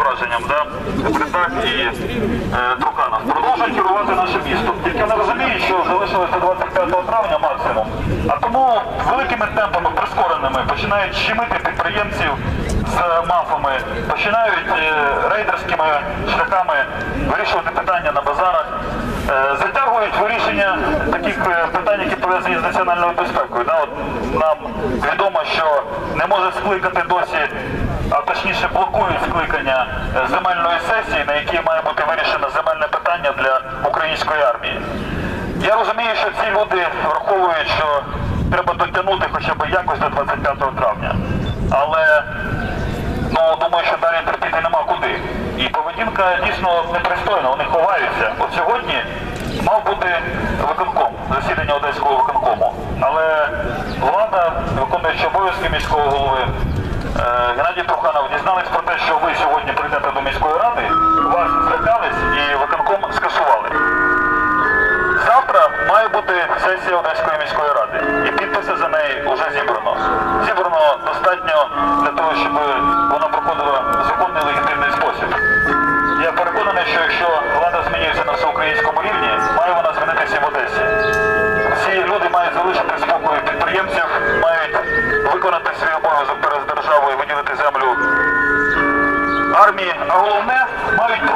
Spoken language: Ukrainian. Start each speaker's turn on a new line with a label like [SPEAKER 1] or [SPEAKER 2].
[SPEAKER 1] зображенням, Бритак і Труханов, продовжують керувати нашим містом. Тільки не розуміють, що залишилося 25 травня максимум, а тому великими темпами, прискореними, починають щемити підприємців з мафами, починають рейдерськими шляхами вирішувати питання на базарах, затягують вирішення таких питань, які пов'язані з національною безпекою. От нам відомо, що не може скликати досі, а точніше блокують скликання земельної сесії, на якій має бути вирішено земельне питання для української армії. Я розумію, що ці люди враховують, що треба дотягнути хоча б якось до 25 травня. Але думаю, що далі терпіти нема куди. І поведінка дійсно непристойна, вони ховаються. От сьогодні мав бути виконком, засідання Одеського виконкому. Але влада, виконуючи обов'язки міського голови, Геннадій Труханов, дізнались про те, що ви сьогодні прийдете до міської ради, вас злякались і виконком скасували. Завтра має бути сесія Одеської міської ради, і підписи за неї вже зібрано. Зібрано достатньо для того, щоб вона проходила в законний легітимний спосіб. Я переконаний, що якщо влада змінюється на всеукраїнському рівні, має вона змінитися і в Одесі. Всі люди мають залишити спокою підприємців, мають виконати свій обов'язок перед державою, виділити землю армії, а головне, мають